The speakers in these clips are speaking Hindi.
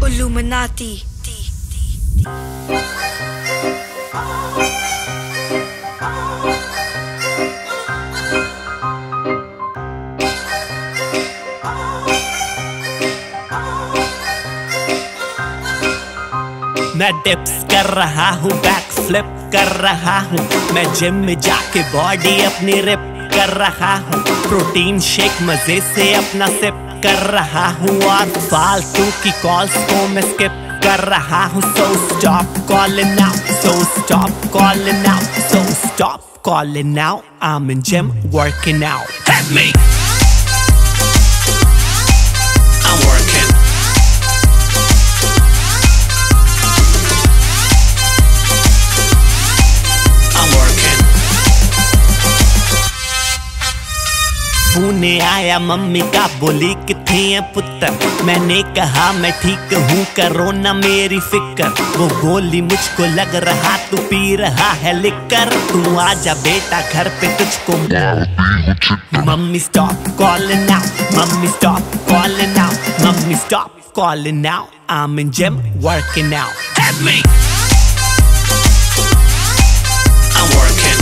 Illuminati. मैं डिप्स कर रहा हूँ, बैक फ्लिप कर रहा हूँ, मैं जिम में जाके बॉडी अपनी रिप कर रहा हूँ, प्रोटीन शेक मजे से अपना सिप कर रहा हूँ, और फालतू की कॉल्स को मैं स्किप कर रहा हूँ. So stop calling out, so stop calling out, so stop calling out. I'm in gym working out. Hit me. I'm working. Pune आया मम्मी का, बोली किथे है पुत्र. मैंने कहा मैं ठीक हूँ, करो ना मेरी फिक्र. वो बोली मुझको लग रहा तू पी रहा है लिकर. तू आजा बेटा घर पे तुझको. Mummy stop calling out, mummy stop calling out, mummy stop calling out. I'm in gym working out. Hit me. I'm working.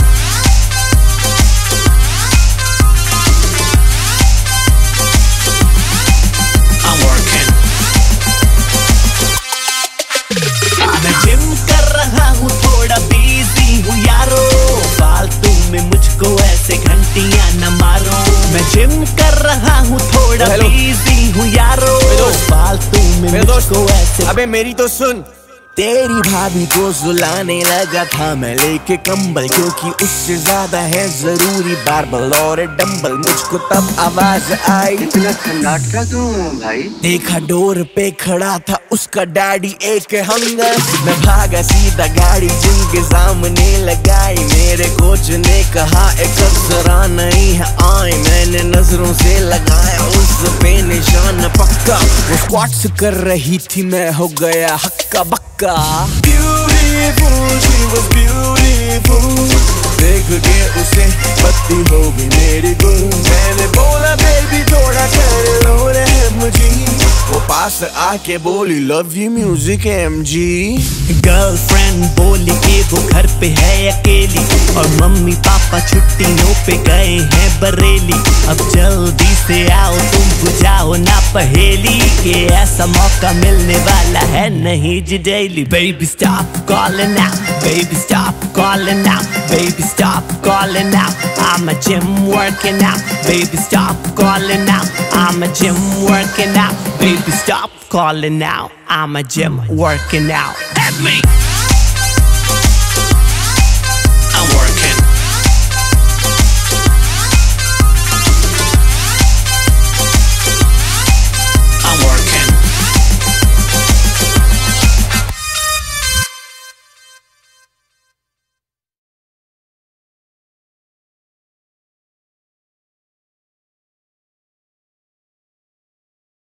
Gym कर रहा हूँ, थोड़ा बिजी हूँ यारो, फालतू में मुझको ऐसे घंटियां न मारो. मैं जिम कर रहा हूँ, थोड़ा बिजी हूँ यारो, फालतू में मुझको ऐसे. अबे मेरी तो सुन. तेरी भाभी को सुलाने लगा था मैं लेके कंबल, क्योंकि उससे ज्यादा है जरूरी बारबल और डंबल. मुझको तब आवाज आई, इतना सन्नाटा क्यों भाई? देखा डोर पे खड़ा था उसका डैडी एक हंगर. मैं भागा सीधा गाड़ी जिम के सामने लगाई. मेरे कोच ने कहा एक जरा नहीं है आई. मैंने नजरों से लगाया उस पे निशान पक्का. वो स्क्वाट्स कर रही थी, मैं हो गया हक्का बक्का. Beautiful, she was beautiful. देख के उसे पत्ती हो गई मेरी गुल. मैंने बोला बेबी थोड़ा कर लो रहम जी. वो पास आके बोली love you music MG. Girlfriend बोली कि वो घर पे है अकेली, और मम्मी पापा छुट्टियों पे गए हैं बरेली. अब जल्दी से आओ तुम बुझाओ ना पहेली, कि ऐसा मौका मिलने वाला है नहीं जी daily. Baby stop calling out, baby stop calling out, baby stop calling out. I'm a gym working out. Baby stop calling out. I'm a gym working out. Baby stop calling out. I'm a gym working out. Hit me.